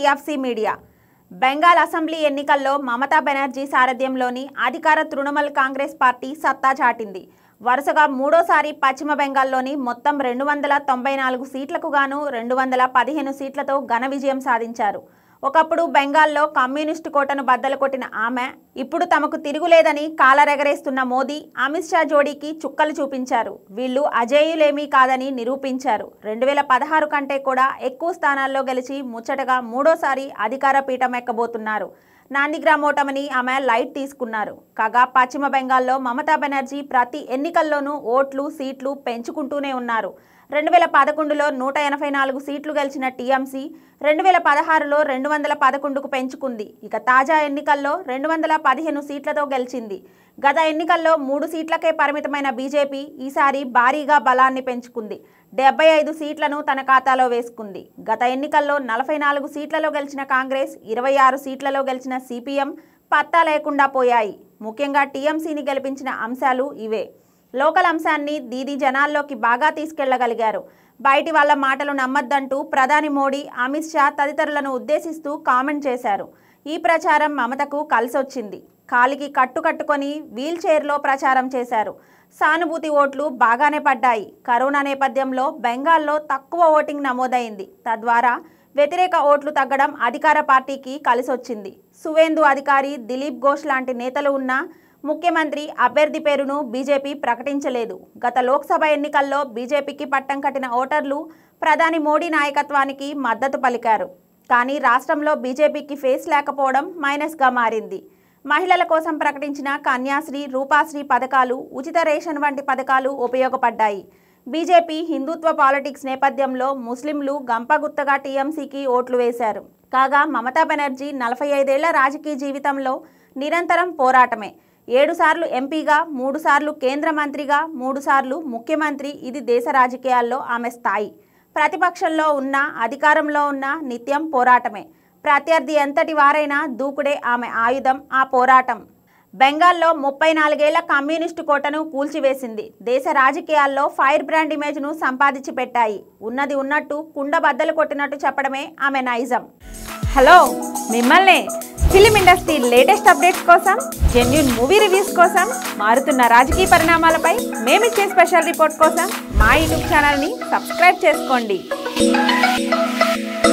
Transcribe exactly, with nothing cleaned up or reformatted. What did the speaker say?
TFC media. Bengal assembly ఎన్నికల్లో మమతా బెనర్జీ సారథ్యంలోని అధికార Trinamool Congress party సత్తా చాటింది. వరుసగా మూడోసారి పశ్చిమ బెంగాల్లోని మొత్తం రెండు వందల తొంభై నాలుగు సీట్లకు గాను రెండు వందల పదిహేను సీట్లతో ఘన విజయం సాధించారు. ఒకప్పుడు బెంగాల్లో కమ్యూనిస్టు కోటను బద్దలు కొట్టిన ఆమె ఇప్పుడు తమకు తిరుగులేదని కాలరెగరేస్తున్న మోదీ, అమిత్ షా జోడీకి చుక్కలు చూపించారు. వీళ్ళు అజేయులేమీ కాదని నిరూపించారు. రెండు వేల పదహారు కంటే కూడా ఎక్కువ స్థానాల్లో గెలిచి ముచ్చటగా మూడోసారి అధికార పీఠం ఎక్కబోతున్నారు. నాందిగ్రామ్ ఓటమిని ఆమె లైట్ తీసుకున్నారు. కాగా పశ్చిమ బెంగాల్లో మమతా బెనర్జీ ప్రతి ఎన్నికల్లోనూ ఓట్లు, సీట్లు పెంచుకుంటూనే ఉన్నారు. రెండు వేల పదకొండులో నూట ఎనభై నాలుగు సీట్లు గెలిచిన టీఎంసీ రెండు వేల పదహారులో రెండు వందల పదకొండుకు పెంచుకుంది. ఇక తాజా ఎన్నికల్లో రెండు వందల పదిహేను సీట్లతో గెలిచింది. గత ఎన్నికల్లో మూడు సీట్లకే పరిమితమైన బీజేపీ ఈసారి భారీగా బలాన్ని పెంచుకుంది. డెబ్బై ఐదు సీట్లను తన ఖాతాలో వేసుకుంది. గత ఎన్నికల్లో నలభై నాలుగు సీట్లలో గెలిచిన కాంగ్రెస్, ఇరవై ఆరు సీట్లలో గెలిచిన సిపిఎం పత్తా లేకుండా పోయాయి. ముఖ్యంగా టీఎంసీని గెలిపించిన అంశాలు ఇవే. లోకల్ అంశాన్ని దీది జనాల్లోకి బాగా తీసుకెళ్లగలిగారు. బయటి వాళ్ళ మాటలు నమ్మద్దంటూ ప్రధాని మోడీ, అమిత్ షా తదితరులను ఉద్దేశిస్తూ కామెంట్ చేశారు. ఈ ప్రచారం మమతకు కలిసొచ్చింది. కాలికి కట్టు కట్టుకొని వీల్ చైర్లో ప్రచారం చేశారు. సానుభూతి ఓట్లు బాగానే పడ్డాయి. కరోనా నేపథ్యంలో బెంగాల్లో తక్కువ ఓటింగ్ నమోదైంది. తద్వారా వ్యతిరేక ఓట్లు తగ్గడం అధికార పార్టీకి కలిసొచ్చింది. సువేందు అధికారి, దిలీప్ ఘోష్ లాంటి నేతలు ఉన్నా ముఖ్యమంత్రి అభ్యర్థి పేరును బీజేపీ ప్రకటించలేదు. గత లోక్సభ ఎన్నికల్లో బీజేపీకి పట్టం కట్టిన ఓటర్లు ప్రధాని మోడీ నాయకత్వానికి మద్దతు పలికారు. కానీ రాష్ట్రంలో బీజేపీకి ఫేస్ లేకపోవడం మైనస్గా మారింది. మహిళల కోసం ప్రకటించిన కన్యాశ్రీ, రూపాశ్రీ పథకాలు, ఉచిత రేషన్ వంటి పథకాలు ఉపయోగపడ్డాయి. బీజేపీ హిందుత్వ పాలిటిక్స్ నేపథ్యంలో ముస్లింలు గంపగుత్తగా టీఎంసీకి ఓట్లు వేశారు. కాగా మమతా బెనర్జీ నలభై ఐదేళ్ల రాజకీయ జీవితంలో నిరంతరం పోరాటమే. ఏడు సార్లు ఎంపీగా, మూడు సార్లు కేంద్ర మంత్రిగా, మూడు సార్లు ముఖ్యమంత్రి. ఇది దేశ రాజకీయాల్లో ఆమె స్థాయి. ప్రతిపక్షంలో ఉన్న, అధికారంలో ఉన్న నిత్యం పోరాటమే. ప్రత్యర్థి ఎంతటి వారైనా దూకుడే ఆమె ఆయుధం, ఆ పోరాటం. బెంగాల్లో ముప్పై నాలుగేళ్ల కమ్యూనిస్టు కోటను కూల్చివేసింది. దేశ రాజకీయాల్లో ఫైర్ బ్రాండ్ ఇమేజ్ను సంపాదించి పెట్టాయి. ఉన్నది ఉన్నట్టు కుండ బద్దలు కొట్టినట్టు చెప్పడమే ఆమె నైజం. హలో, మిమ్మల్ని ఫిలిం ఇండస్ట్రీ లేటెస్ట్ అప్డేట్స్ కోసం, జెన్యూన్ మూవీ రివ్యూస్ కోసం, మారుతున్న రాజకీయ పరిణామాలపై మేమిచ్చే స్పెషల్ రిపోర్ట్ కోసం మా యూట్యూబ్ ఛానల్ని సబ్స్క్రైబ్ చేసుకోండి.